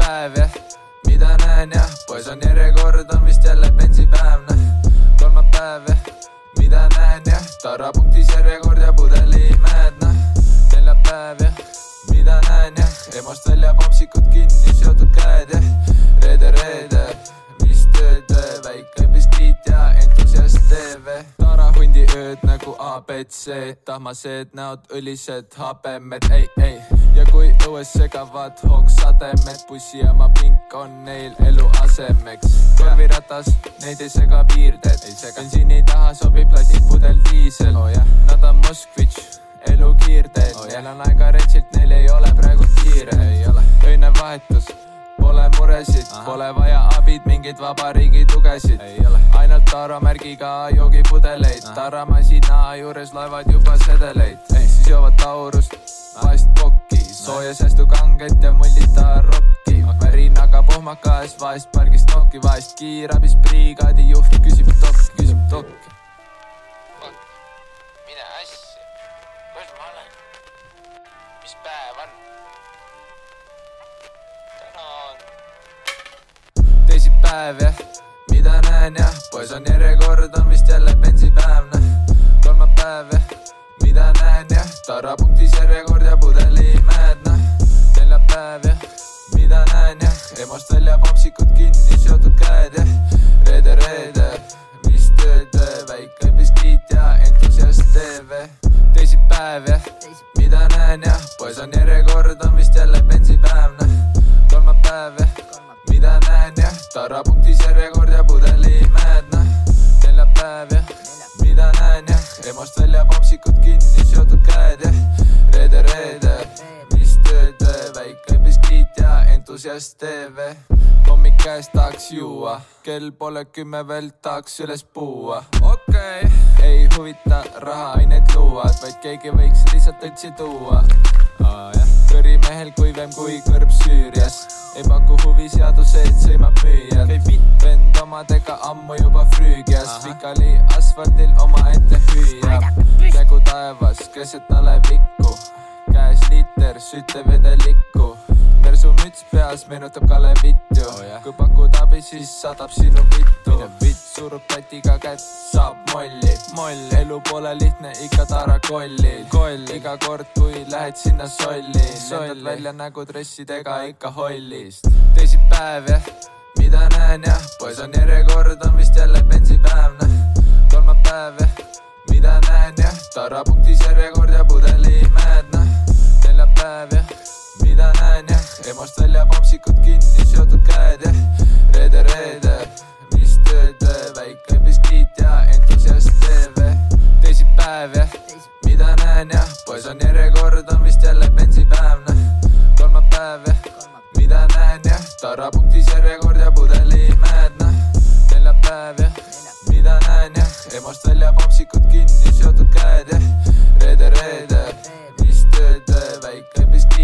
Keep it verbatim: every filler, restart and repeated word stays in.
päev jah, mida näen jah, poes on järjekord, on vist jälle bensipäev noh. Kolmapäev jah, mida näen jah, tarapunktis järjekord ja pudelimäed noh. Neljapäev jah, mida näen jah, emost välja popsikud kinni, seotud käed jah. Reede, reede, mis tööd, väike biskiit ja entusiast T V. Tarahundi ööd nagu A B C, tahmased näod, õlised habemed, ei, ei. Ja kui õues segavad hoogsademed, bussi ja ma pink on neil elu asemeks. Korviratas, neid ei sega piirded, bensiini taha sobib plastikpudel diisel. oh, yeah. Nad on Moskvitš, elu kiirdel oh, yeah. Neil on aega retsilt, neil ei ole praegu kiire. Öine vahetus, pole muresid, Aha. Pole vaja abid, mingeid vabariigi tugesid. Ainult taramärgiga joogipudeleid, taramasina juures laevad juba sedeleid. Siis joovad taurust, vahest pokki, sooja säästu kanget ja mullita rokki. Värinaga pohmakas, vahest pargist nokki, vahest kiirabis brigaadi juht küsib tokki, küsib tokki. Mine asja, kus ma olen? Mis päev on? Täna on teisipäev jah, mida näen jah, poes on järjekord, on vist jälle bensipäev noh. Kolmapäev jah, mida näen jah, tarapunktis järjekord ja pudelimäed noh. Neljapäev jah, mida näen jah, emost välja popsikud kinni, seotud käed jah. Reede, reede, mis tööd, väike biskiit ja entusiast T V. Teisipäev jah, mida näen jah, poes on järjekord, on vist jälle bensipäev noh. Kolmapäev jah, mida näen jah, tarapunktis järjekord ja pudelimäed noh. Neljapäev jah, mida näen jah, emost välja popsikud kinni, seotud käed jah. Reede, reede, mis tööd, väike biskiit ja entusiast T V. Hommik käes tahaks juua, kell pole kümme veel tahaks üles puua. Okei okay. Ei huvita raha ainet luuad, vaid keegi võiks lihtsalt õtsi tuua. oh, yeah. Kõrimehel kuivem kui kõrb Süürias, ei paku huvi seadused, sõimab müüjad. Vend omadega ammu juba früügias, pikali asfaldil oma ette hüüab. Kägu taevas, keset alevikku, käes liiter sütevedelikku. Mersu müts peas meenutab Kalevitju oh, yeah. Kui pakud abi, siis saadab sinu vittu. Surub tatiga kätt, saab molli, moll. Elu pole lihtne, ikka tara kolli, koll. Iga kord, kui lähed sinna solli, lendad välja nägu dressidega ikka hollist. Teisipäev jah, mida näen jah, poes on järjekord, on vist jälle bensipäev noh. Kolmapäev jah, mida näen jah, tarapunktis järjekord ja pudelimäed noh. Neljapäev jah, mida näen jah, emost välja popsikud kinni, seotud käed jah. Reede, reede, mis tööd, väike biskiit ja entusiast T V. Teisipäev jah, mida näen jah, poes on järjekord, on vist jälle bensipäev noh. Kolmapäev jah, mida näen jah, tarapunktis järjekord ja pudelimäed noh. Neljapäev jah, mida näen jah, emost välja popsikud kinni, seotud käed jah. Reede, reede, mis tööd, väike biskiit